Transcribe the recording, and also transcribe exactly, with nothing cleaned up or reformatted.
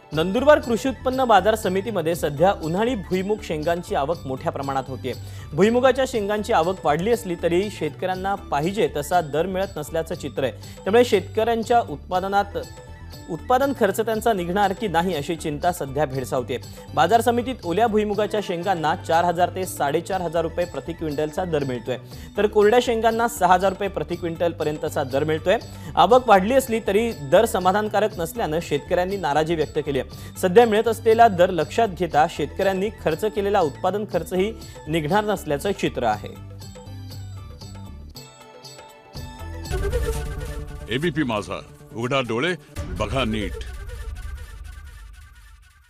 नंदुरबार कृषी उत्पन्न बाजार समितीमध्ये सध्या उन्हाळी भुईमुग शेंगांची आवक मोठ्या प्रमाणात होते। भुईमुगाच्या शेंगांची आवक वाढली असली तरी शेतकऱ्यांना पाहिजे तसा दर मिळत नसल्याचं चित्र आहे। त्यामुळे शेतकऱ्यांच्या उत्पादनात उत्पादन खर्च त्यांचा निघणार की नाही अशी चिंता सध्या भेडसावते। बाजार समितीत ओल्या भुईमुगाच्या शेंगांना चार हजार ते साडेचार हजार रुपये प्रति क्विंटलचा दर मिळतोय, तर कोरड्या शेंगांना सहा हजार रुपये प्रति क्विंटल पर्यंतचा दर मिळतोय। आवक वाढली असली तरी दर समाधानकारक नसल्याने शेतकऱ्यांनी नाराजी व्यक्त केली आहे। सध्या मिळत असलेला दर लक्षात घेता शेतकऱ्यांनी खर्च केलेला उत्पादन खर्चही निघणार नसल्याचं चित्र आहे। एबीपी माझा, उघडा डोळे बघा नीट।